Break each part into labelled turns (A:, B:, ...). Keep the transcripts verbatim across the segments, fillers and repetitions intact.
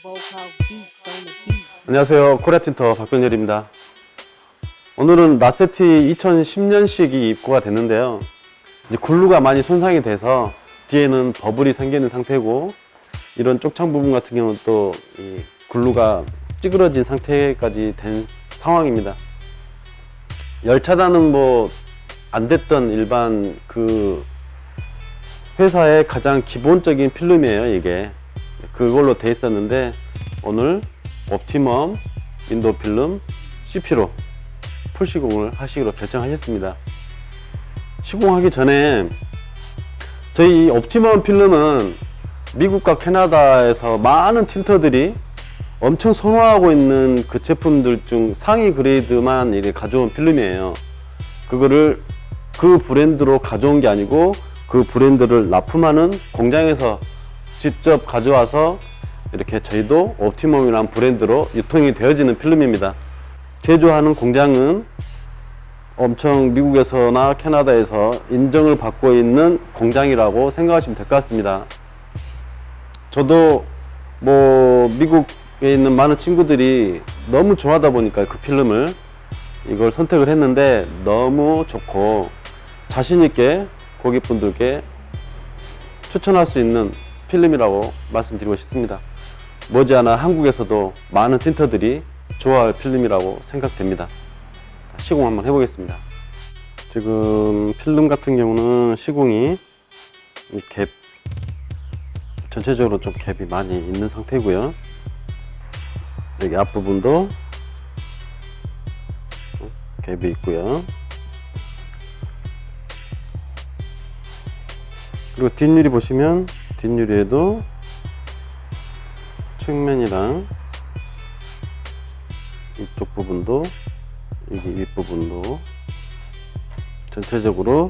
A: 안녕하세요. 코리아틴터 박병렬입니다. 오늘은 라세티 이천십 년식이 입고가 됐는데요. 이제 굴루가 많이 손상이 돼서 뒤에는 버블이 생기는 상태고, 이런 쪽창 부분 같은 경우는 또 이 굴루가 찌그러진 상태까지 된 상황입니다. 열차단은 뭐 안 됐던 일반 그 회사의 가장 기본적인 필름이에요. 이게 그걸로 돼 있었는데, 오늘 옵티멈 윈도우 필름 씨피로 풀 시공을 하시기로 결정하셨습니다. 시공하기 전에 저희 이 옵티멈 필름은 미국과 캐나다에서 많은 틴터들이 엄청 선호하고 있는 그 제품들 중 상위 그레이드만 이렇게 가져온 필름이에요. 그거를 그 브랜드로 가져온 게 아니고 그 브랜드를 납품하는 공장에서 직접 가져와서 이렇게 저희도 옵티멈이라는 브랜드로 유통이 되어지는 필름입니다. 제조하는 공장은 엄청 미국에서나 캐나다에서 인정을 받고 있는 공장이라고 생각하시면 될 것 같습니다. 저도 뭐 미국에 있는 많은 친구들이 너무 좋아하다 보니까 그 필름을 이걸 선택을 했는데, 너무 좋고 자신있게 고객분들께 추천할 수 있는 필름이라고 말씀드리고 싶습니다. 머지않아 한국에서도 많은 틴터들이 좋아할 필름이라고 생각됩니다. 시공 한번 해보겠습니다. 지금 필름 같은 경우는 시공이 이 갭 전체적으로 좀 갭이 많이 있는 상태고요. 여기 앞부분도 갭이 있고요. 그리고 뒷유리 보시면 뒷유리에도 측면이랑 이쪽 부분도 여기 윗부분도 전체적으로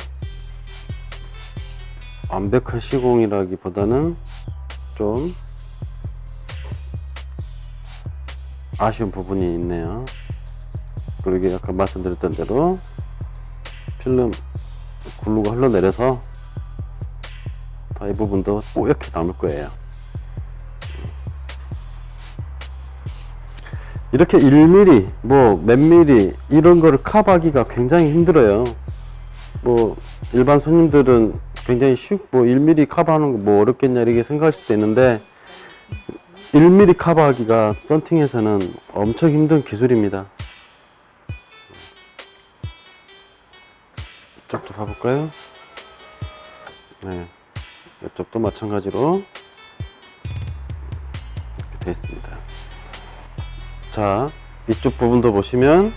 A: 완벽한 시공이라기보다는 좀 아쉬운 부분이 있네요. 그리고 아까 말씀드렸던 대로 필름 굴루가 흘러내려서 이 부분도 뿌옇게 남을 거예요. 이렇게 일 밀리미터 뭐 몇 밀리 이런 거를 커버하기가 굉장히 힘들어요. 뭐 일반 손님들은 굉장히 쉽고 뭐 일 밀리미터 커버하는 거 뭐 어렵겠냐 이렇게 생각할 수도 있는데, 일 밀리미터 커버하기가 썬팅에서는 엄청 힘든 기술입니다. 이쪽도 봐볼까요? 네, 이쪽도 마찬가지로 이렇게 되어 있습니다. 자, 이쪽 부분도 보시면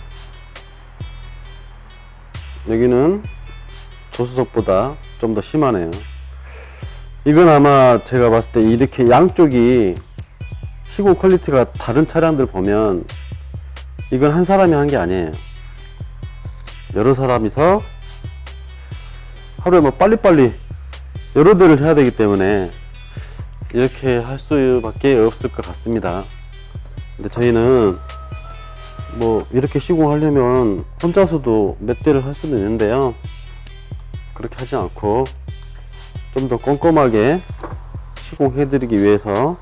A: 여기는 조수석보다 좀 더 심하네요. 이건 아마 제가 봤을 때 이렇게 양쪽이 시공 퀄리티가 다른 차량들 보면 이건 한 사람이 한 게 아니에요. 여러 사람이서 하루에 뭐 빨리빨리 여러 대를 해야 되기 때문에 이렇게 할 수밖에 없을 것 같습니다. 근데 저희는 뭐 이렇게 시공하려면 혼자서도 몇 대를 할 수도 있는데요, 그렇게 하지 않고 좀 더 꼼꼼하게 시공해 드리기 위해서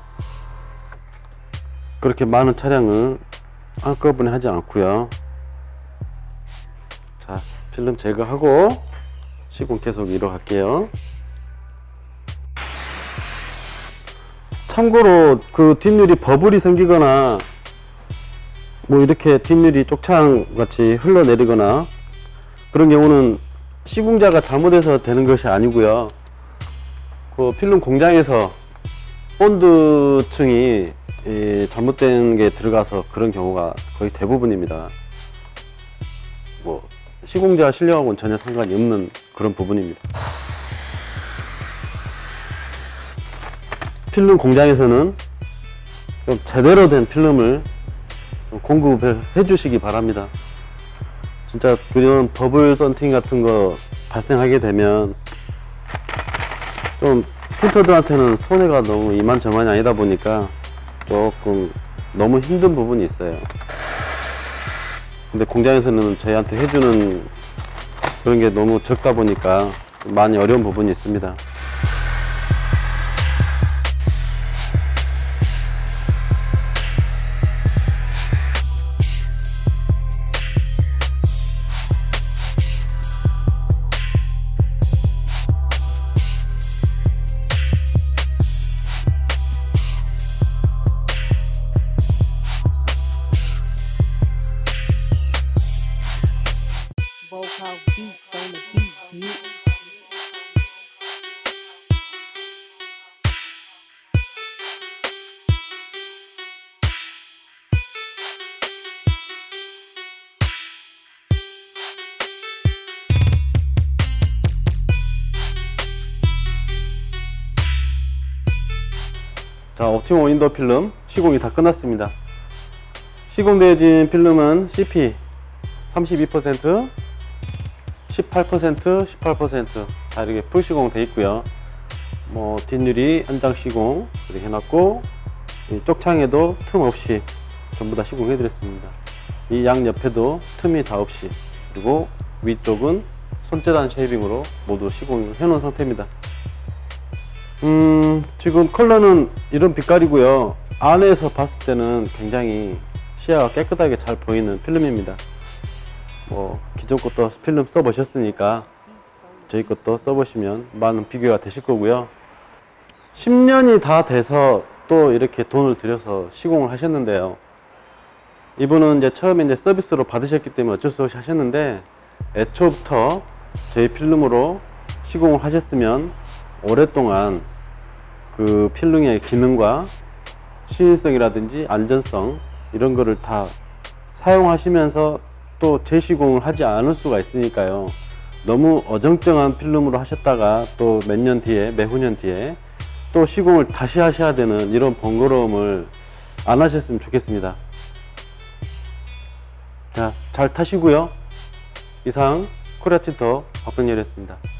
A: 그렇게 많은 차량을 한꺼번에 하지 않고요. 자, 필름 제거하고 시공 계속 이어갈게요. 참고로 그 뒷유리 버블이 생기거나 뭐 이렇게 뒷유리 쪽창 같이 흘러내리거나 그런 경우는 시공자가 잘못해서 되는 것이 아니고요, 그 필름 공장에서 본드층이 잘못된 게 들어가서 그런 경우가 거의 대부분입니다. 뭐 시공자 실력하고는 전혀 상관이 없는 그런 부분입니다. 필름 공장에서는 좀 제대로 된 필름을 좀 공급을 해 주시기 바랍니다. 진짜 그런 버블 썬팅 같은 거 발생하게 되면 좀 틴터들한테는 손해가 너무 이만저만이 아니다 보니까 조금 너무 힘든 부분이 있어요. 근데 공장에서는 저희한테 해주는 그런 게 너무 적다 보니까 많이 어려운 부분이 있습니다. 자, 옵티몬 윈도우 필름 시공이 다 끝났습니다. 시공되어진 필름은 씨피 삼십이 퍼센트, 십팔 퍼센트, 십팔 퍼센트 다 이렇게 풀 시공 되어 있고요. 뭐 뒷유리 현장 시공 이렇게 해놨고, 이 쪽창에도 틈 없이 전부 다 시공해 드렸습니다. 이 양 옆에도 틈이 다 없이, 그리고 위쪽은 손재단 쉐이빙으로 모두 시공해 놓은 상태입니다. 음, 지금 컬러는 이런 빛깔이고요. 안에서 봤을 때는 굉장히 시야가 깨끗하게 잘 보이는 필름입니다. 뭐 기존 것도 필름 써보셨으니까 저희 것도 써보시면 많은 비교가 되실 거고요. 십 년이 다 돼서 또 이렇게 돈을 들여서 시공을 하셨는데요. 이분은 이제 처음에 이제 서비스로 받으셨기 때문에 어쩔 수 없이 하셨는데, 애초부터 저희 필름으로 시공을 하셨으면 오랫동안 그 필름의 기능과 신인성이라든지 안전성 이런 거를 다 사용하시면서 또 재시공을 하지 않을 수가 있으니까요. 너무 어정쩡한 필름으로 하셨다가 또 몇 년 뒤에, 매후년 뒤에 또 시공을 다시 하셔야 되는 이런 번거로움을 안 하셨으면 좋겠습니다. 자, 잘 타시고요. 이상 코리아 틴터 박병렬이었습니다.